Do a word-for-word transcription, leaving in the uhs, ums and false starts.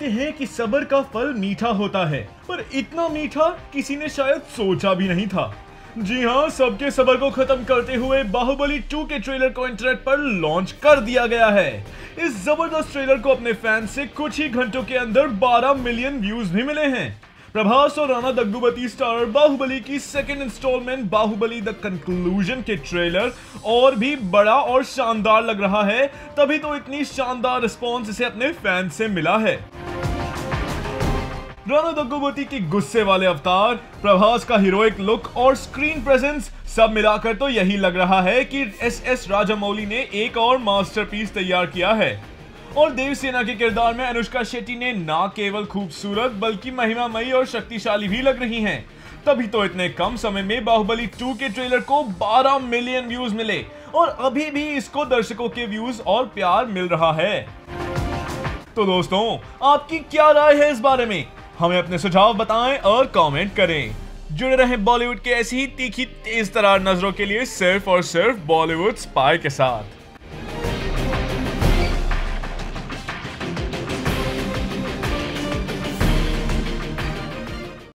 हैं कि सब्र का फल मीठा होता है, पर इतना मीठा किसी ने शायद सोचा भी नहीं था। जी हाँ, सबके सब्र को खत्म करते हुए बाहुबली टू के ट्रेलर को इंटरनेट पर लॉन्च कर दिया गया है। इस जबरदस्त ट्रेलर को अपने फैंस से कुछ ही घंटों के अंदर बारह मिलियन व्यूज भी मिले हैं। प्रभास और राणा दग्गुबाती स्टार बाहुबली की second installment Baahubali the conclusion के ट्रेलर और भी बड़ा और शानदार लग रहा है, तभी तो इतनी शानदार रिस्पॉन्स इसे अपने फैंस से मिला है। राणा दग्गुबाती की गुस्से वाले अवतार, प्रभास का हीरोइक लुक और स्क्रीन प्रेजेंस सब मिलाकर तो यही लग रहा है कि एस एस राजामौली ने एक और मास्टरपीस तैयार किया है। और देवसेना के किरदार में अनुष्का शेट्टी ने ना केवल खूबसूरत बल्कि महिमामयी और शक्तिशाली भी लग रही हैं। तभी तो इतने कम समय में बाहुबली टू के ट्रेलर को बारह मिलियन व्यूज मिले और अभी भी इसको दर्शकों के व्यूज और प्यार मिल रहा है। तो दोस्तों, आपकी क्या राय है इस बारे में? हमें अपने सुझाव बताएं और कमेंट करें। जुड़े रहें बॉलीवुड के ऐसी ही तीखी तेज तरार नजरों के लिए सिर्फ और सिर्फ बॉलीवुड स्पाई के साथ।